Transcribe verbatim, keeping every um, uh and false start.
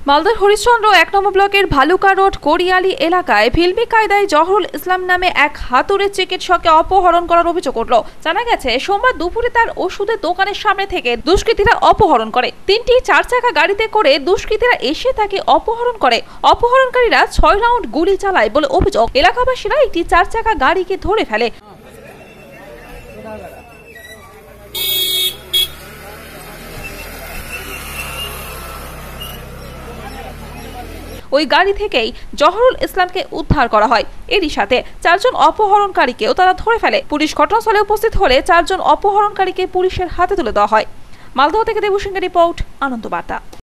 মালদার হরিশ্চন্দ্র এক নম্বর ব্লকের ভালুকা রোড কোরিয়ালি এলাকায় ফিল্মি কায়দায় জহরুল ইসলাম নামে এক হাতুড়ে চিকিৎসককে অপহরণ করার অভিযোগ উঠল। জানা গেছে, সোমবার দুপুরে তার ওষুধের দোকানের সামনে থেকে দুষ্কৃতীরা অপহরণ করে। তিনটি চার চাকা গাড়িতে করে দুষ্কৃতীরা এসে তাকে অপহরণ করে। অপহরণকারীরা ছয় রাউন্ড গুলি চালায় বলে অভিযোগ। এলাকাবাসীরা একটি চার চাকা গাড়িকে ধরে ফেলে। ওই গাড়ি থেকেই জহরুল ইসলামকে উদ্ধার করা হয়। এরই সাথে চারজন অপহরণকারীকেও তারা ধরে ফেলে। পুলিশ ঘটনাস্থলে উপস্থিত হলে চারজন অপহরণকারীকে পুলিশের হাতে তুলে দেওয়া হয়। মালদহ থেকে দেবু সিংহের রিপোর্ট, আনন্দ বার্তা।